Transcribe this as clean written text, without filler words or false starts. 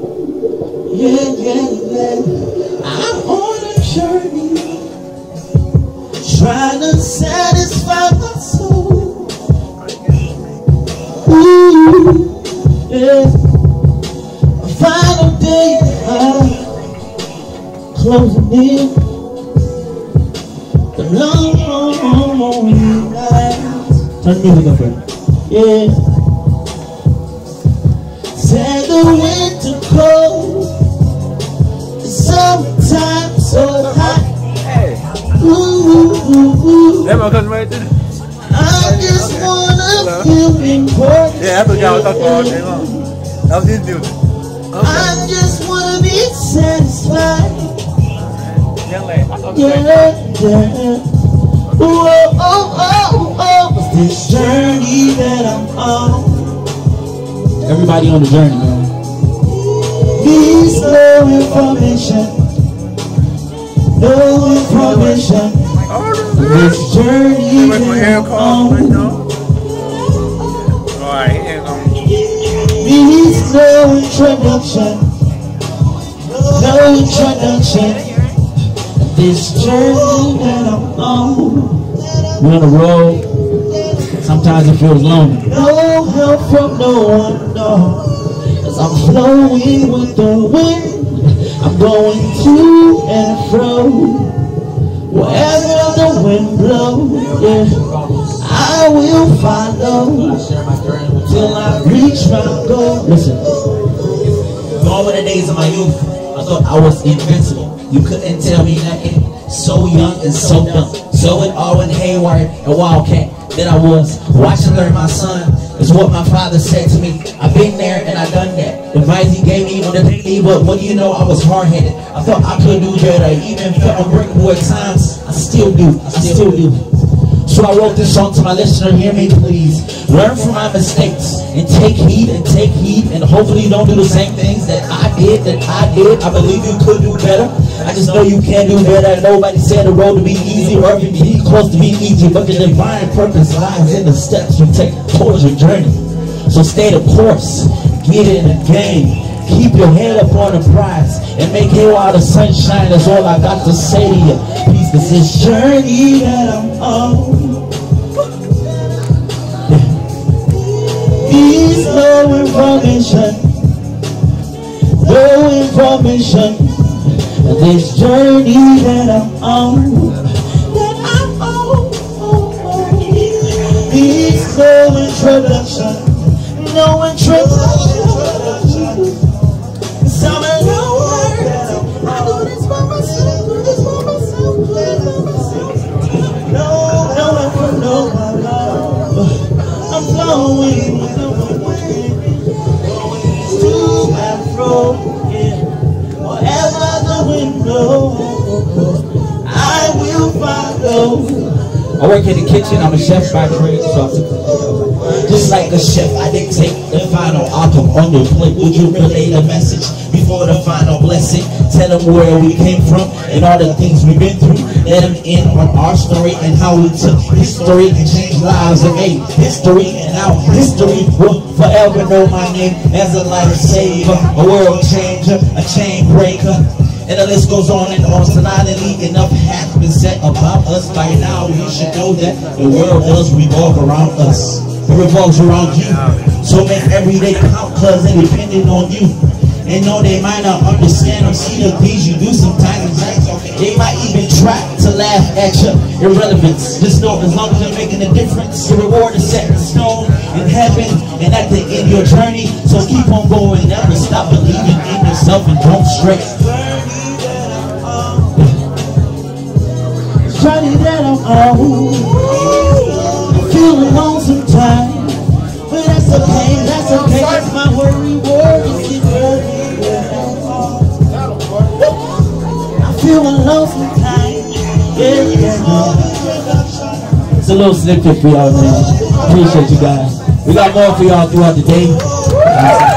I'm on a journey, trying to satisfy my soul. Ooh, yeah. A final day, closing in. The long nights. Turn the music up, friend. Yeah. Said the winter cold, the summertime so hot. Ooh. I just wanna feel important. Yeah, I forgot what I was talking about. That was his music. I just wanna be satisfied. Yeah. Oh. This journey that I'm on. Everybody on the journey, man. Needs no information. No information. This journey that I'm on. Needs no introduction. No introduction. This journey that I'm on. We're on the road. Sometimes it feels lonely. No help from no one, no. Cause I'm flowing with the wind. I'm going to and fro. Wherever the wind blows, yeah, I will follow till I reach my goal. Listen. All of the days of my youth, I thought I was invincible. You couldn't tell me nothing. So young and so dumb. So it all went haywire and wildcat that I was. Watch and learn, my son, is what my father said to me. I've been there and I done that. The advice he gave me on the daily, but what do you know, I was hard-headed. I thought I could do better. Even felt unbreakable at times. I still do. So I wrote this song to my listener. Hear me, please. Learn from my mistakes and take heed and hopefully you don't do the same things that I did. I believe you could do better. I just know you can do better. Nobody said the road to be easy or even be close to being easy, but the divine purpose lies in the steps you take towards your journey. So stay the course, get in the game, keep your head up on the prize, and make hay while the sun shines. That's all I got to say to you. Peace, cause this journey that I'm on. Needs no information. This journey that I'm on, needs no introduction. Some alone word. I do this for myself. No one from no one. I'm flowing with the wind. To and fro, yeah. Wherever the wind blows, I will follow. I work in the kitchen, I'm a chef by trade, so just like a chef, I dictate the final outcome on your plate. Would you relay the message before the final blessing? Tell them where we came from and all the things we've been through. Let them in on our story and how we took history and changed lives and made history. And now history will forever know my name as a life saver, a world changer, a chain breaker. And the list goes on and on. Solidly enough has been said about us. By now we should know that the world does revolve around us. It revolves around you. So make every day count, cause it depending on you. And no, they might not understand or see the things you do sometimes. They might even try to laugh at your irrelevance. Just know as long as you're making a difference, the reward is set in stone in heaven and at the end of your journey. So keep on going, never stop believing in yourself and don't stray. Journey that I'm on, feeling alone sometimes, but that's okay, that's my worry, I feel alone sometimes, yeah. It's a little snippet for y'all, man. Appreciate you guys. We got more for y'all throughout the day.